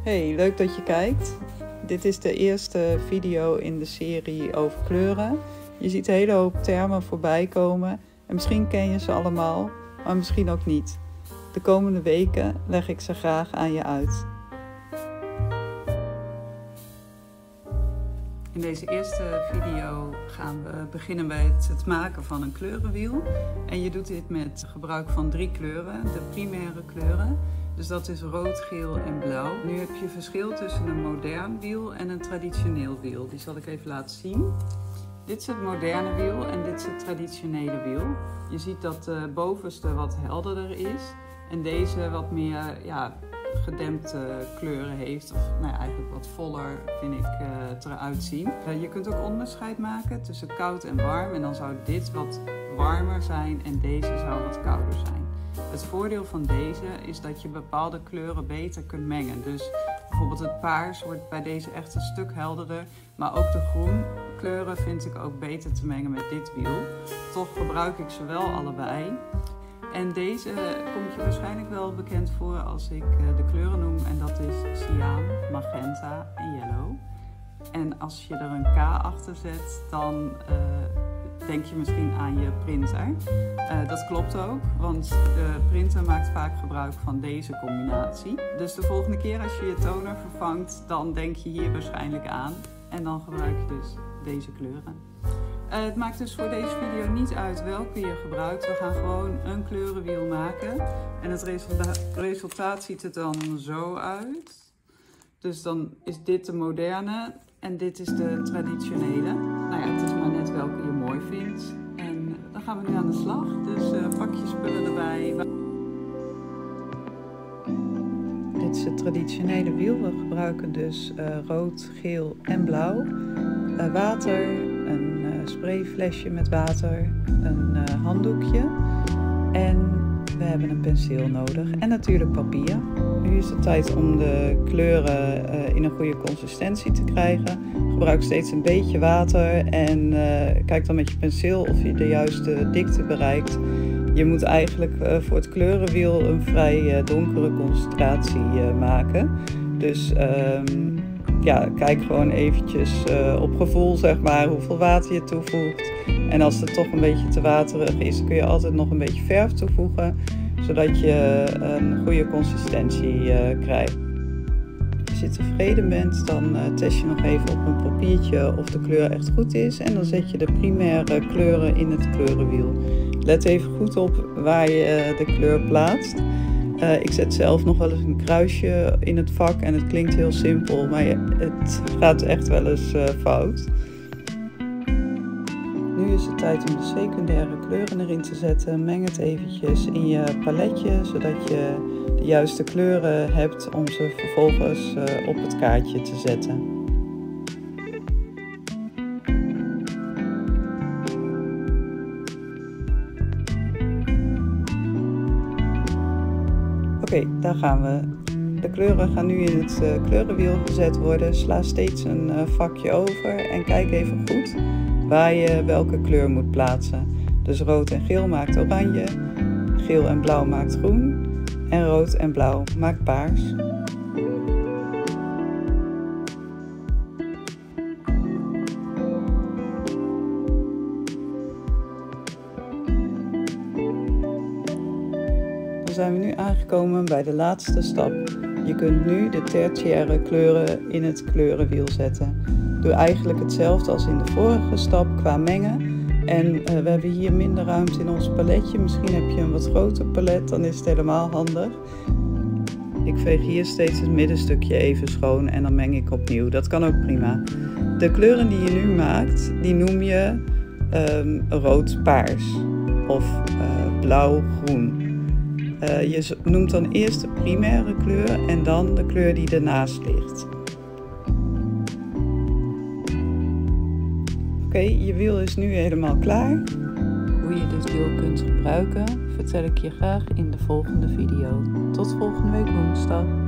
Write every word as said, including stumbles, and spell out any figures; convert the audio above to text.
Hey, leuk dat je kijkt. Dit is de eerste video in de serie over kleuren. Je ziet een hele hoop termen voorbij komen en misschien ken je ze allemaal, maar misschien ook niet. De komende weken leg ik ze graag aan je uit. In deze eerste video gaan we beginnen met het maken van een kleurenwiel. En je doet dit met gebruik van drie kleuren, de primaire kleuren. Dus dat is rood, geel en blauw. Nu heb je verschil tussen een modern wiel en een traditioneel wiel. Die zal ik even laten zien. Dit is het moderne wiel en dit is het traditionele wiel. Je ziet dat de bovenste wat helderder is en deze wat meer ja, gedempte kleuren heeft. Of nou ja, eigenlijk wat voller vind ik uh, het eruit zien. Uh, je kunt ook onderscheid maken tussen koud en warm. En dan zou dit wat warmer zijn en deze zou wat kouder zijn. Het voordeel van deze is dat je bepaalde kleuren beter kunt mengen. Dus bijvoorbeeld het paars wordt bij deze echt een stuk helderder. Maar ook de groen kleuren vind ik ook beter te mengen met dit wiel. Toch gebruik ik ze wel allebei. En deze komt je waarschijnlijk wel bekend voor als ik de kleuren noem. En dat is cyaan, magenta en yellow. En als je er een K achter zet, dan uh, denk je misschien aan je printer. Uh, dat klopt ook, want de printer maakt vaak gebruik van deze combinatie. Dus de volgende keer als je je toner vervangt, dan denk je hier waarschijnlijk aan. En dan gebruik je dus deze kleuren. Uh, het maakt dus voor deze video niet uit welke je gebruikt. We gaan gewoon een kleurenwiel maken. En het resultaat, resultaat ziet er dan zo uit. Dus dan is dit de moderne en dit is de traditionele. Nou ja, het is maar net welke je mooi vindt. En dan gaan we nu aan de slag. Dus uh, pak je spullen erbij. Dit is het traditionele wiel. We gebruiken dus uh, rood, geel en blauw. Uh, water, een uh, sprayflesje met water, een uh, handdoekje en we hebben een penseel nodig en natuurlijk papier. Nu is het tijd om de kleuren uh, in een goede consistentie te krijgen. Gebruik steeds een beetje water en uh, kijk dan met je penseel of je de juiste dikte bereikt. Je moet eigenlijk uh, voor het kleurenwiel een vrij uh, donkere concentratie uh, maken. Dus um, ja, kijk gewoon eventjes uh, op gevoel zeg maar hoeveel water je toevoegt. En als het toch een beetje te waterig is, kun je altijd nog een beetje verf toevoegen, zodat je een goede consistentie uh, krijgt. Als je tevreden bent, dan uh, test je nog even op een papiertje of de kleur echt goed is. En dan zet je de primaire kleuren in het kleurenwiel. Let even goed op waar je uh, de kleur plaatst. Uh, ik zet zelf nog wel eens een kruisje in het vak en het klinkt heel simpel, maar je, het gaat echt wel eens uh, fout. Nu is het tijd om de secundaire kleuren erin te zetten. Meng het eventjes in je paletje, zodat je de juiste kleuren hebt om ze vervolgens uh, op het kaartje te zetten. Oké, okay, daar gaan we. De kleuren gaan nu in het uh, kleurenwiel gezet worden. Sla steeds een uh, vakje over en kijk even goed waar je welke kleur moet plaatsen. Dus rood en geel maakt oranje, geel en blauw maakt groen en rood en blauw maakt paars. Dan zijn we nu aangekomen bij de laatste stap. Je kunt nu de tertiaire kleuren in het kleurenwiel zetten. Doe eigenlijk hetzelfde als in de vorige stap qua mengen. En uh, we hebben hier minder ruimte in ons paletje. Misschien heb je een wat groter palet, dan is het helemaal handig. Ik veeg hier steeds het middenstukje even schoon en dan meng ik opnieuw. Dat kan ook prima. De kleuren die je nu maakt, die noem je um, rood-paars of uh, blauw-groen. Uh, je noemt dan eerst de primaire kleur en dan de kleur die ernaast ligt. Oké, okay, je wiel is nu helemaal klaar. Hoe je dit wiel kunt gebruiken, vertel ik je graag in de volgende video. Tot volgende week woensdag.